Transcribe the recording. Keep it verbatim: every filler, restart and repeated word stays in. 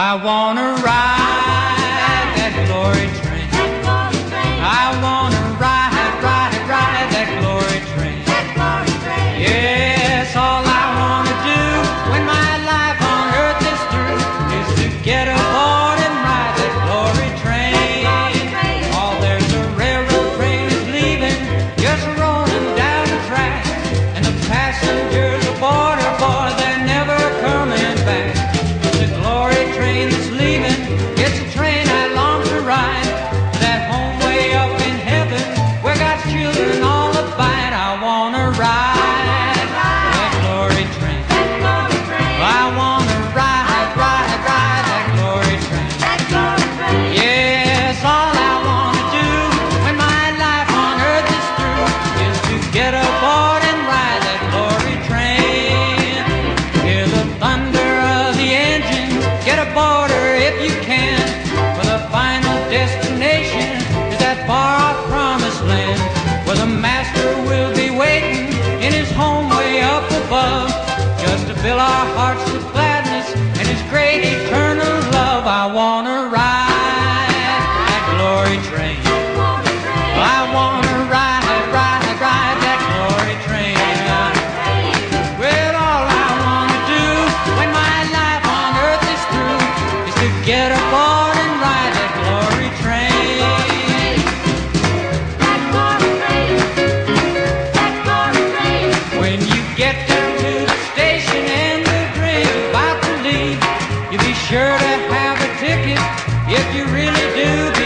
I wanna ride that glory train. I wanna ride, ride, ride that glory train. Yes, all I wanna do when my life on earth is through is to get aboard and ride that glory train. Oh, there's a railroad train that's leaving, just rolling down the track, and the passengers aboard her, boy, they're never coming back. It's a glory train that's leaving, it's a train I long to ride, to that home way up in heaven where God's children all abide. I wanna ride that glory train. I wanna ride, ride, ride that glory train. Yes, all I wanna do when my life on earth is through is to get aboard and ride that glory train. Hear the thunder of the engines, get aboard her if you can, for the final destination is that far-off promised land, where the master will be waiting in his home way up above, just to fill our hearts with gladness and his great eternal love. I wanna ride that glory train. I wanna ride, ride, ride that glory train. Well, all I wanna do when my life on earth is through is to get aboard and ride that glory train. When you get down to the station and the train's about to leave, you be sure to have a ticket if you really do